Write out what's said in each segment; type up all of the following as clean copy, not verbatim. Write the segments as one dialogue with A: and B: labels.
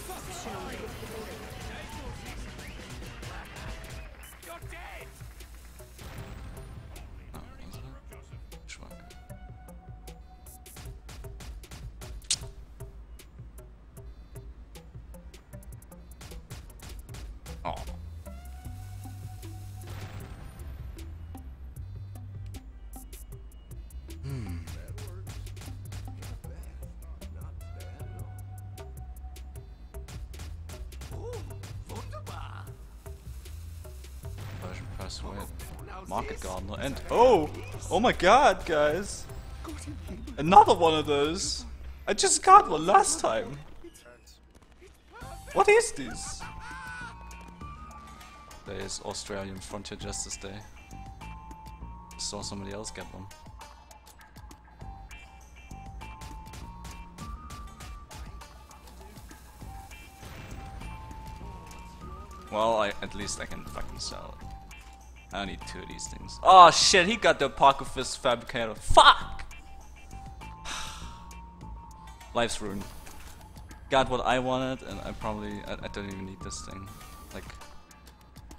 A: Oh. Version persuade. Market Gardener and oh my god, guys! Another one of those! I just got one last time! What is this? There is Australian Frontier Justice Day. Saw somebody else get one. Well, at least I can fucking sell it. I need 2 of these things. Oh shit, he got the Apocryphal Fabricator. Fuck! Life's ruined. Got what I wanted, and I don't even need this thing. Like,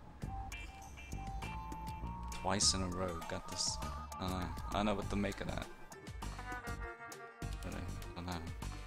A: twice in a row, got this. I don't know what to make of that.